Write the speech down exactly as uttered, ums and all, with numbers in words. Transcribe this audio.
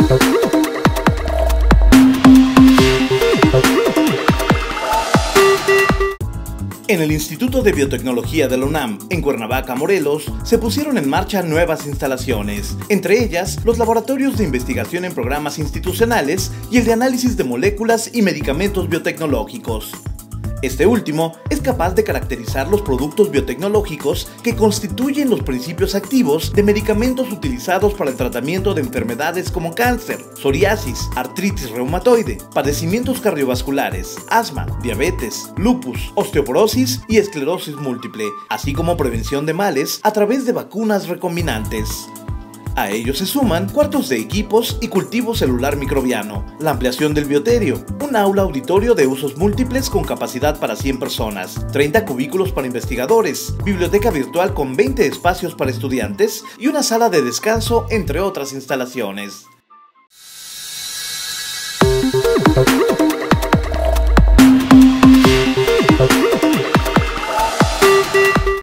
En el Instituto de Biotecnología de la UNAM, en Cuernavaca, Morelos, se pusieron en marcha nuevas instalaciones, entre ellas los laboratorios de investigación en programas institucionales y el de análisis de moléculas y medicamentos biotecnológicos. Este último es capaz de caracterizar los productos biotecnológicos que constituyen los principios activos de medicamentos utilizados para el tratamiento de enfermedades como cáncer, psoriasis, artritis reumatoide, padecimientos cardiovasculares, asma, diabetes, lupus, osteoporosis y esclerosis múltiple, así como prevención de males a través de vacunas recombinantes. A ello se suman cuartos de equipos y cultivo celular microbiano, la ampliación del bioterio, un aula auditorio de usos múltiples con capacidad para cien personas, treinta cubículos para investigadores, biblioteca virtual con veinte espacios para estudiantes y una sala de descanso, entre otras instalaciones.